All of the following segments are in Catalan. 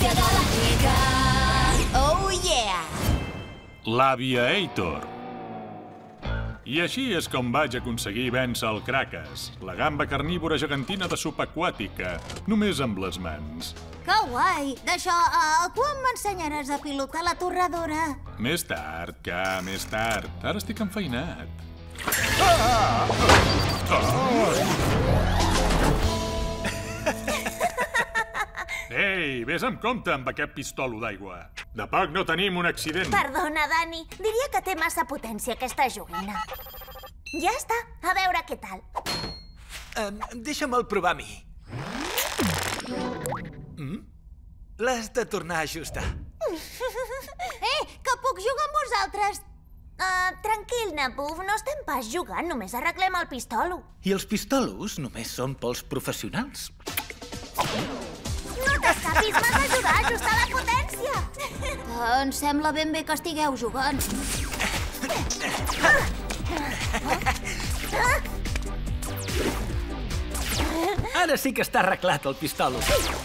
Potència galàctica. Oh, yeah! L'Aviator. I així és com vaig aconseguir vèncer el Krakas, la gamba carnívora gegantina de sopa aquàtica, només amb les mans. Que guai! D'això, quan m'ensenyaràs a pilotar la torradora? Més tard, més tard. Ara estic enfeinat. Ei, vés amb compte amb aquest pistolo d'aigua. De poc no tenim un accident. Perdona, Dani. Diria que té massa potència, aquesta joguina. Ja està. A veure què tal. Deixa'me'l provar a mi. L'has de tornar a ajustar. Que puc jugar amb vosaltres? Tranquil, Nabuf, no estem pas jugant, només arreglem el pistolo. I els pistolos només són pels professionals. No t'escapis, m'has d'ajudar a ajustar la potència. Em sembla ben bé que estigueu jugant. Ara sí que està arreglat el pistolo.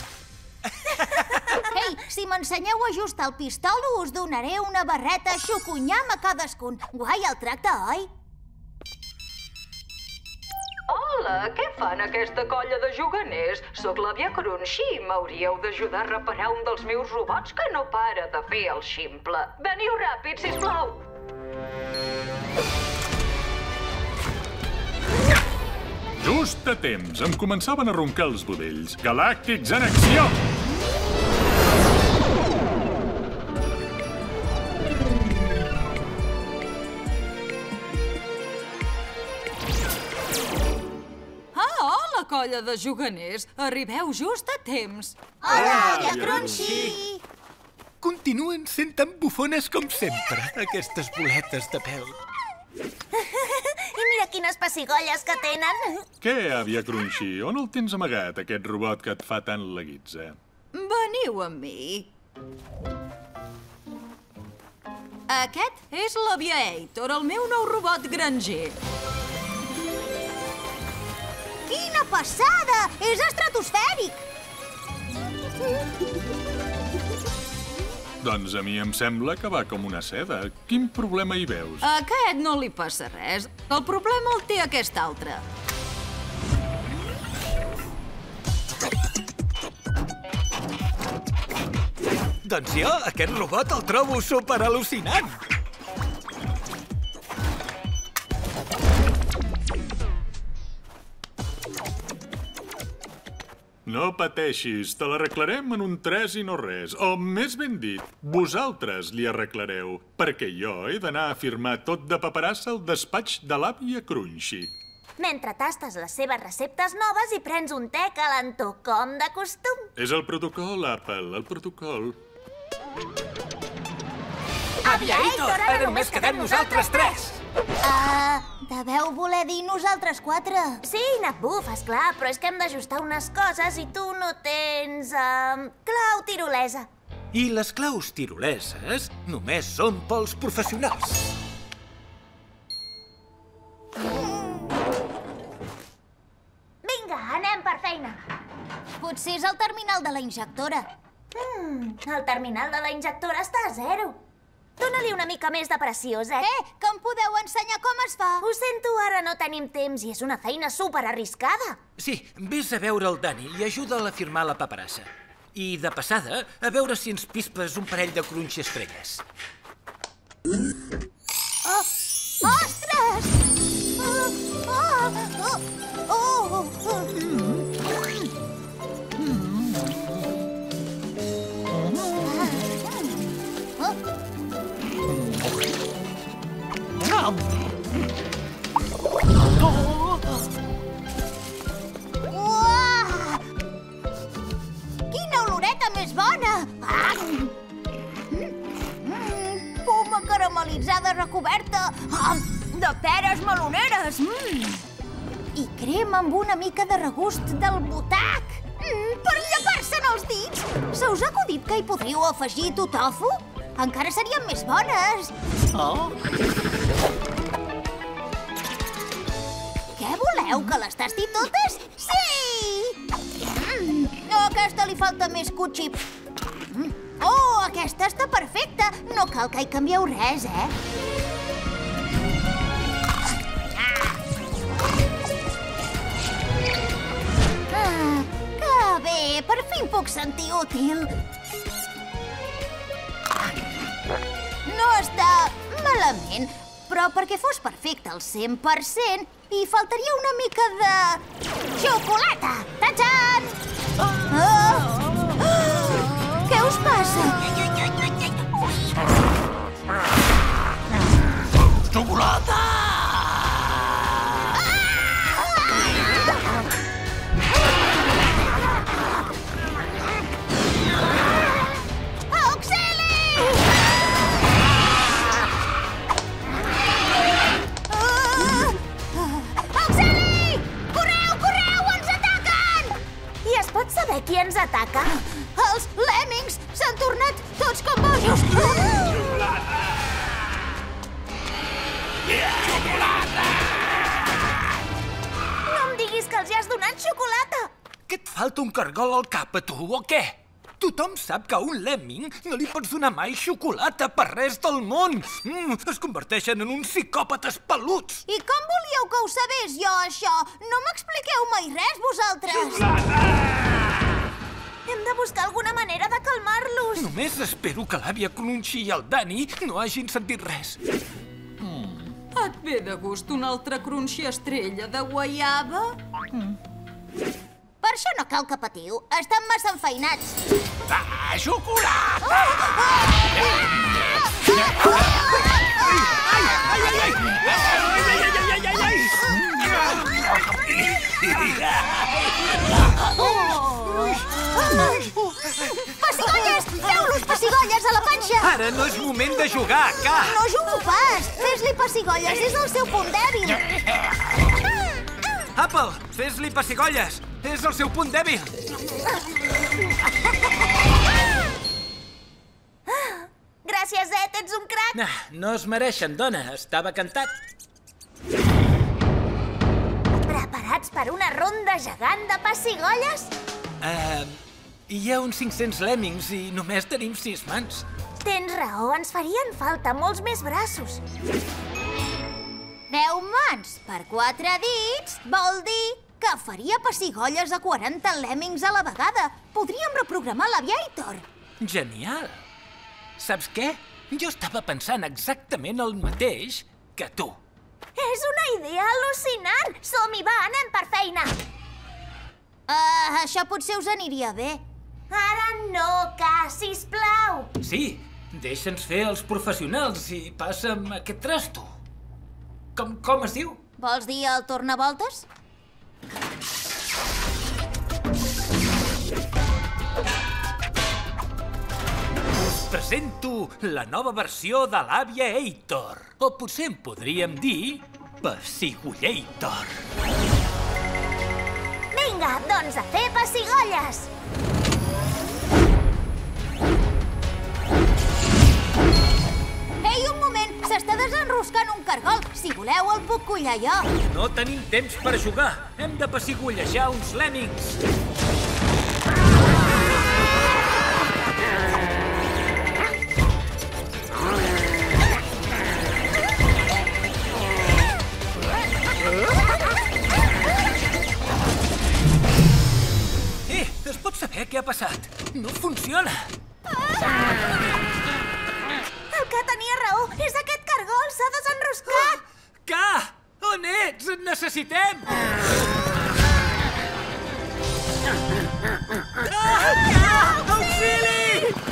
Ei, si m'ensenyeu a ajustar el pistolo, us donaré una barreta xucunyam a cadascun. Guai el tracte, oi? Hola, què fan aquesta colla de juganers? Soc l'àvia Crunchy i m'hauríeu d'ajudar a reparar un dels meus robots que no para de fer el ximple. Veniu ràpid, sisplau! Just a temps, em començaven a roncar els budells. Galàctics en acció! Hola, colla de juganers! Arribeu just a temps. Hola, àvia Crunchy! Continuen sent tan bufones com sempre, aquestes boletes de pèl. I mira quines pessigolles que tenen. Què, àvia Crunchy? On el tens amagat, aquest robot que et fa tant la guitza? Veniu amb mi. Aquest és l'Aviator, el meu nou robot granger. Quina passada! És estratosfèric! Doncs a mi em sembla que va com una seda. Quin problema hi veus? A aquest no li passa res. El problema el té aquest altre. Doncs jo, aquest robot el trobo superal·lucinant. No pateixis, te l'arreglarem en un 3 i no res. O, més ben dit, vosaltres li arreglareu, perquè jo he d'anar a firmar tot de paperassa al despatx de l'àvia Crunchy. Mentre tastes les seves receptes noves i prens un te calentó, com de costum. És el protocol, Apple, el protocol. Aviator, ara només quedem nosaltres tres. Deveu voler dir nosaltres quatre. Sí, Nabuf, esclar, però és que hem d'ajustar unes coses i tu no tens... clau tirolesa. I les claus tiroleses només són pels professionals. Vinga, anem per feina. Potser és el terminal de la injectora. El terminal de la injectora està a 0. Dóna-li una mica més de pressió, Zek. Que em podeu ensenyar com es fa? Ho sento, ara no tenim temps i és una feina superarriscada. Sí, vés a veure el Dani i ajuda'l a firmar la paperassa. I, de passada, a veure si ens pispes un parell de Crunchy estrelles. Ostres! Quina oloreta més bona! Poma caramelitzada recoberta de peres meloneres. I crema amb una mica de regust del botac. Per llepar-se'n els dits! Se us ha acudit que hi podríeu afegir tofu? Encara serien més bones. Què voleu, que les tasti totes? Sí! A aquesta li falta més cutxip. Oh, aquesta està perfecta. No cal que hi canvieu res, eh? Que bé, per fi em puc sentir útil. No està malament, però perquè fos perfecte al 100%, hi faltaria una mica de... xocolata! Ta-txan! Què us passa? Xocolata! Saber qui ens ataca? Els lèmmings s'han tornat tots com bojos. Xocolata! No em diguis que els hi has donat xocolata. Que et falta un cargol al cap a tu, o què? Tothom sap que a un lèmming no li pots donar mai xocolata per res del món. Es converteixen en uns psicòpates peluts. I com volíeu que ho sabés jo, això? No m'expliqueu mai res, vosaltres. Xocolata! Hem de buscar alguna manera de calmar-los. Només espero que l'àvia Crunchy i el Dani no hagin sentit res. Et ve de gust una altra Crunchy estrella de guaiaba? Per això no cal que patiu. Estan massa enfeinats. Ah, xocolata! Pessigolles! Feu-los pessigolles a la panxa! Ara no és moment de jugar, K! No jugo pas! Fes-li pessigolles, és el seu punt dèbil. Apple, fes-li pessigolles! És el seu punt dèbil! Gràcies, Ed, ets un crac! No es mereixen, dona. Estava cantat. Preparats per una ronda gegant de pessigolles? Hi ha uns 500 lèmmings i només tenim 6 mans. Tens raó, ens farien falta molts més braços. 10 mans per 4 dits vol dir que faria pessigolles a 40 lèmmings a la vegada. Podríem reprogramar l'Aviator. Genial! Saps què? Jo estava pensant exactament el mateix que tu. És una idea al·lucinant! Som-hi, va, anem per feina! Això potser us aniria bé. Ara no, K, sisplau! Sí, deixa'ns fer els professionals i passa'm aquest trasto. Com es diu? Vols dir el tornavoltes? Us presento la nova versió de l'Aviator. O potser en podríem dir Pessigolleator. Vinga, doncs a fer pessigolles! Ei, un moment! S'està desenroscant un cargol. Si voleu, el puc collar jo. No tenim temps per jugar. Hem de pessigollejar uns lèmmings. Es pot saber què ha passat? No funciona. El K tenia raó. És aquest cargol. S'ha desenroscat. K! On ets? Et necessitem! Auxili!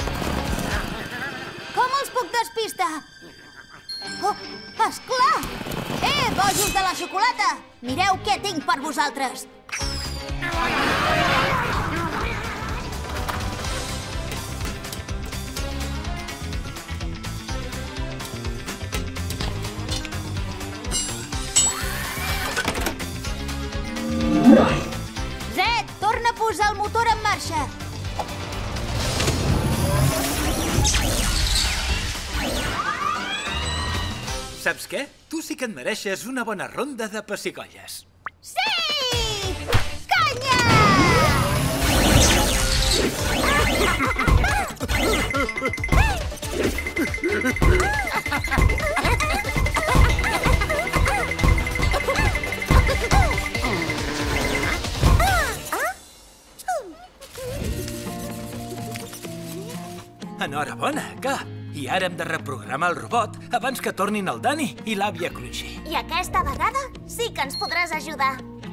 Com els puc despistar? Oh, esclar! Bojos de la xocolata! Mireu què tinc per vosaltres! Zed, torna a posar el motor en marxa! Saps què? Tu sí que et mereixes una bona ronda de pessigolles. Sí! Canya! Enhorabona, que? I ara hem de reprogramar el robot abans que tornin el Dani i l'àvia Crunchy. I aquesta vegada sí que ens podràs ajudar.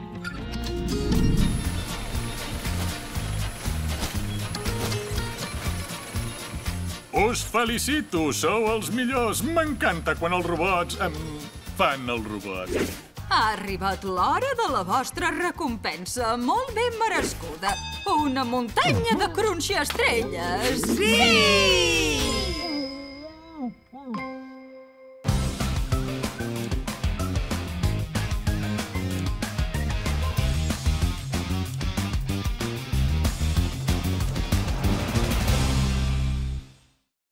Us felicito, sou els millors. M'encanta quan els robots em fan el robot. Ha arribat l'hora de la vostra recompensa, molt ben merescuda. Una muntanya de Crunchy estrelles. Sí!